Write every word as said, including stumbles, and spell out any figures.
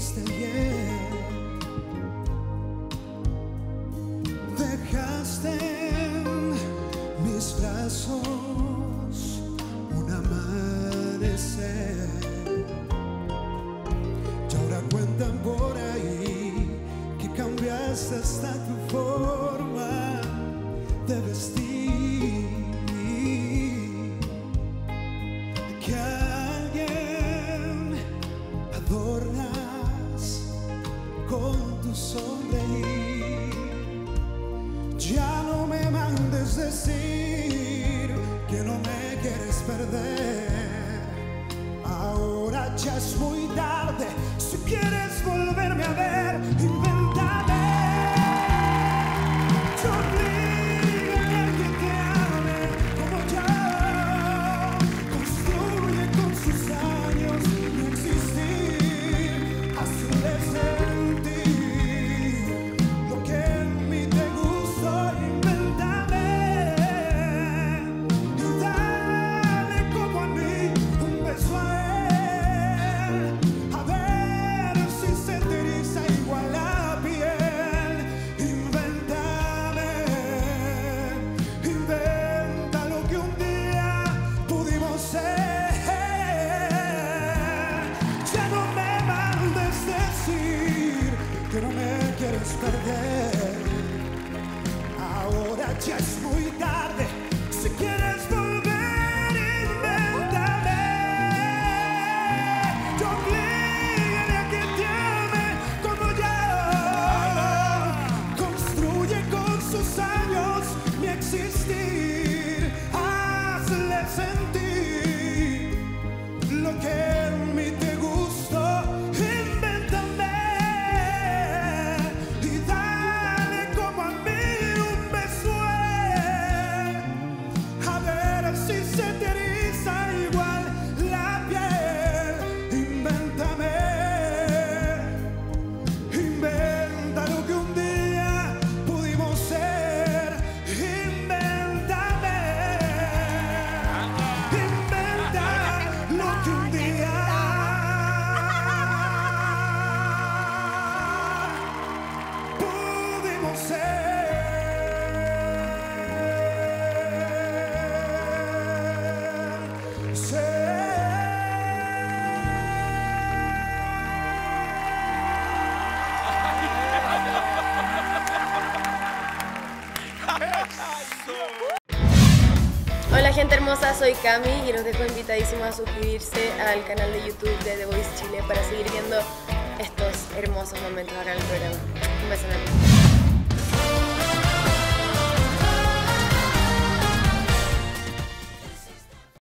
hiciste ayer. Dejaste en mis brazos un amanecer, y ahora cuentan por ahí que cambiaste hasta tu forma de vestir, que a alguien adornas con tu sonreír. Ya no me mandes decir que no me quieres perder. Ahora ya es muy tarde. Si quieres volverme a ver, invéntame. Yo oblígame a que te ame como yo. Construye con sus años mi existir. Hazle sentir lo que en mí te gustó. Invéntame y dale como a mí un beso a él. A ver si se te eriza igual la piel. Invéntame, inventa lo que un día pudimos ser. Ya no me mandes decir que no me quieres perder. Ahora ya es muy tarde. Si quieres volver, invéntame. Yo oblígame a que te ame como yo. Construye con sus años mi existir. Hazle sentir lo que en mí te gustó. Invéntame y dale como a mí un beso a él. A ver si se te eriza igual la piel. Invéntame, inventa lo que un día pudimos ser. Invéntame, inventa lo que un día pudimos ser. Hola gente hermosa, soy Cami y los dejo invitadísimos a suscribirse al canal de YouTube de The Voice Chile para seguir viendo estos hermosos momentos acá en el programa. Un beso enorme.